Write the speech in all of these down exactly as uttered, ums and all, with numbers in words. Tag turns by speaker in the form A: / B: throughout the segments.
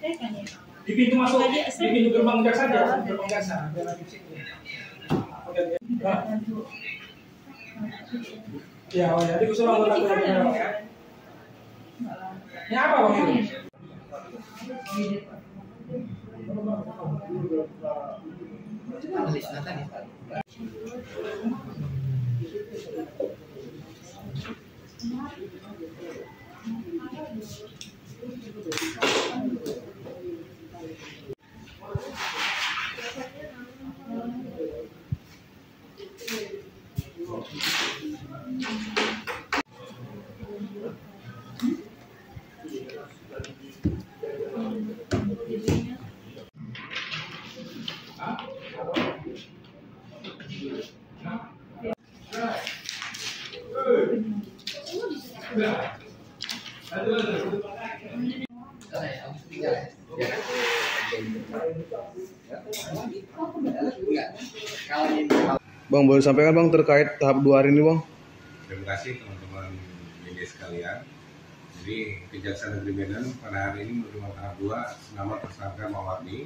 A: Di pintu masuk, di pintu gerbang jaksa saja, gerbang jaksa. Ya, oh ya, jadi usul anggota keluarga. Ini apa bang ini?
B: Bang, boleh sampaikan bang terkait tahap dua hari ini bang?
C: Terima kasih teman-teman media sekalian. Jadi Kejaksaan Negeri Medan pada hari ini menerima tahap dua nama tersangka Mawardi.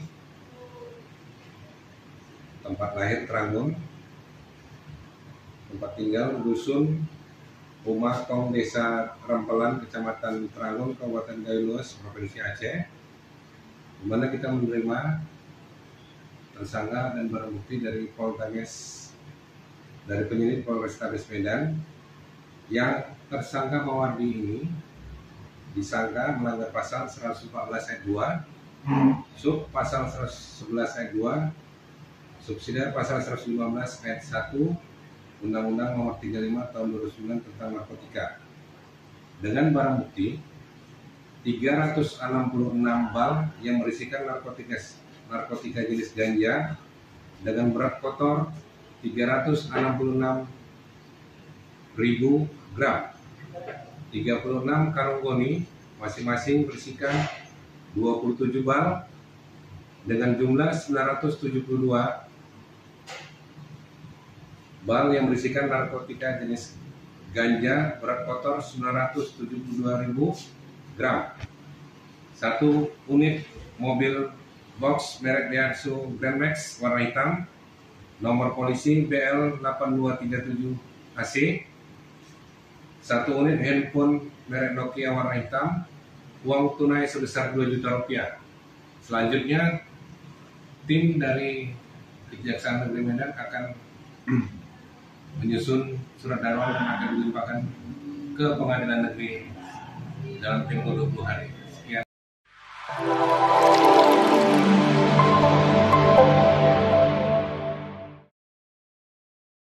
C: Tempat lahir Tranggun, tempat tinggal dusun Rumah Kong Desa Rempelan, Kecamatan Tranggun, Kabupaten Gayo Luas, Provinsi Aceh, di mana kita menerima tersangka dan barang bukti dari Polres dari penyidik Polrestabes Medan. Yang tersangka Mawardi ini disangka melanggar pasal seratus empat belas ayat dua, sub pasal seratus sebelas ayat dua, subsidiar pasal seratus lima belas ayat satu Undang-Undang Nomor tiga puluh lima Tahun dua ribu sembilan tentang narkotika, dengan barang bukti tiga ratus enam puluh enam bal yang berisikan narkotika narkotika jenis ganja dengan berat kotor tiga ratus enam puluh enam ribu gram, tiga puluh enam karung goni masing-masing berisikan dua puluh tujuh bal dengan jumlah sembilan ratus tujuh puluh dua bal yang berisikan narkotika jenis ganja berat kotor sembilan ratus tujuh puluh dua ribu gram, satu unit mobil box merek Daihatsu Grand Max warna hitam nomor polisi B L delapan dua tiga tujuh A C, satu unit handphone merek Nokia warna hitam, uang tunai sebesar dua juta rupiah. Selanjutnya tim dari Kejaksaan Negeri Medan akan menyusun surat dakwaan dan akan dilimpahkan ke Pengadilan Negeri dalam tempo dua puluh hari.